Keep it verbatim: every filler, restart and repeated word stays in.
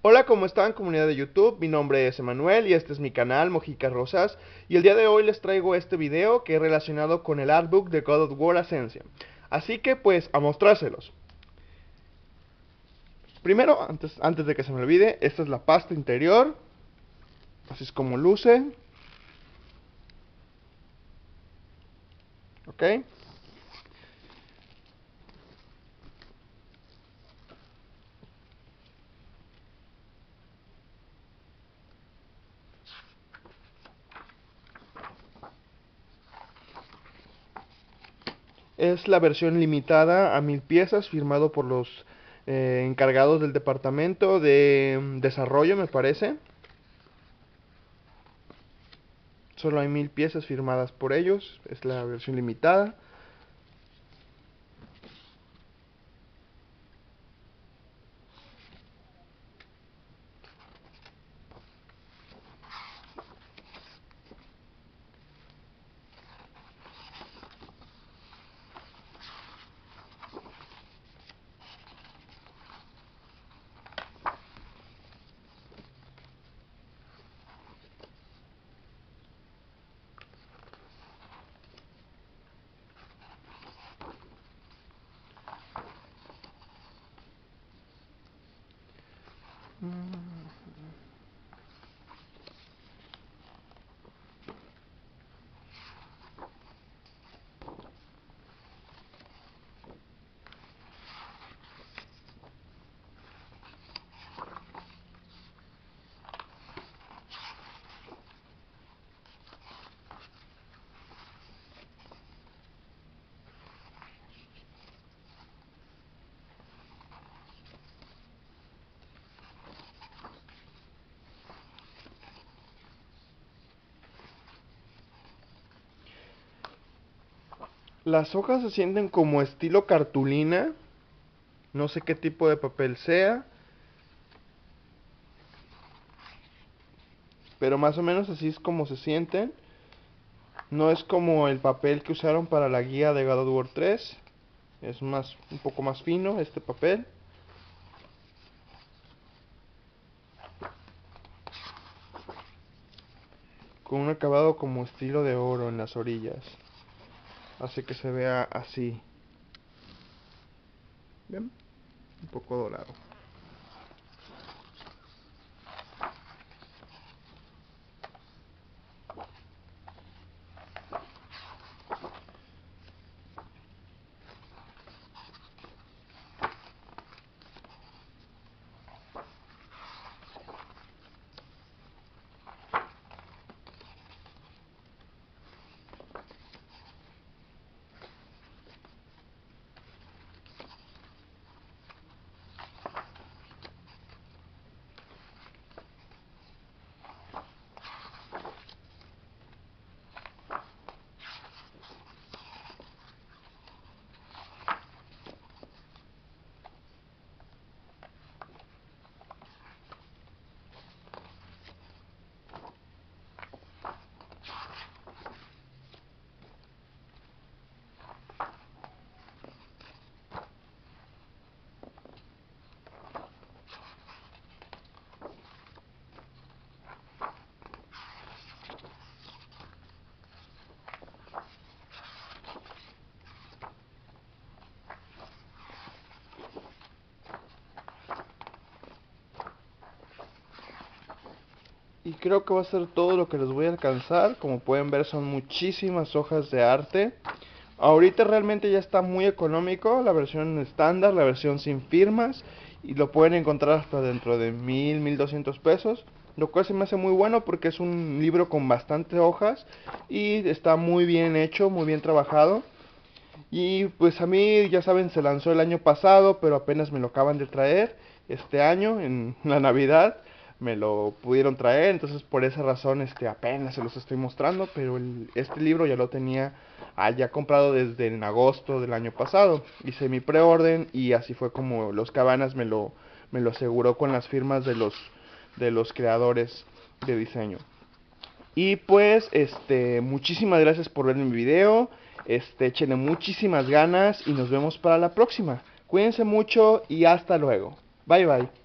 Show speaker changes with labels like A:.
A: Hola, ¿cómo están, comunidad de YouTube? Mi nombre es Emanuel y este es mi canal Mojica Rosas. Y el día de hoy les traigo este video que es relacionado con el artbook de God of War Ascension. Así que pues a mostrárselos. Primero, antes, antes de que se me olvide, esta es la pasta interior. Así es como luce. Ok. Es la versión limitada a mil piezas, firmado por los eh, encargados del departamento de mm, desarrollo, me parece. Solo hay mil piezas firmadas por ellos, es la versión limitada. Las hojas se sienten como estilo cartulina. No sé qué tipo de papel sea, pero más o menos así es como se sienten. No es como el papel que usaron para la guía de God of War tres. Es más, un poco más fino este papel. Con un acabado como estilo de oro en las orillas. Hace que se vea así. ¿Ven? Un poco dorado. Y creo que va a ser todo lo que les voy a alcanzar. Como pueden ver, son muchísimas hojas de arte. Ahorita realmente ya está muy económico la versión estándar, la versión sin firmas. Y lo pueden encontrar hasta dentro de mil, mil doscientos pesos. Lo cual se me hace muy bueno porque es un libro con bastantes hojas. Y está muy bien hecho, muy bien trabajado. Y pues a mí, ya saben, se lanzó el año pasado, pero apenas me lo acaban de traer este año, en la Navidad, me lo pudieron traer, entonces por esa razón este apenas se los estoy mostrando, pero el, este libro ya lo tenía ah, ya comprado desde en agosto del año pasado. Hice mi preorden y así fue como los Cabanas me lo, me lo aseguró con las firmas de los, de los creadores de diseño. Y pues, este, muchísimas gracias por ver mi video. Este, échenle muchísimas ganas y nos vemos para la próxima. Cuídense mucho y hasta luego. Bye bye.